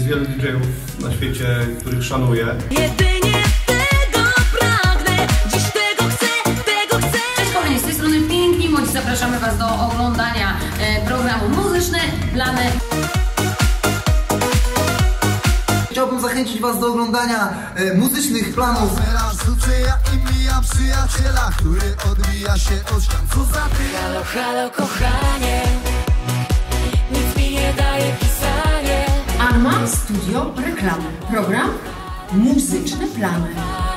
Jest wiele DJ-ów na świecie, których szanuję. Jedynie tego pragnę, dziś tego chcę, tego chcę. Cześć kochani, z tej strony Piękni Młodzi. Zapraszamy Was do oglądania programu Muzyczne Plany. Chciałbym zachęcić Was do oglądania muzycznych planów. Teraz wrócę ja i mijam przyjaciela, który odbija się od ścian. Co za ty? Halo, halo kochanie, nic mi nie daje pisanie. Anma Studio Reklamy. Program Muzyczne Plany.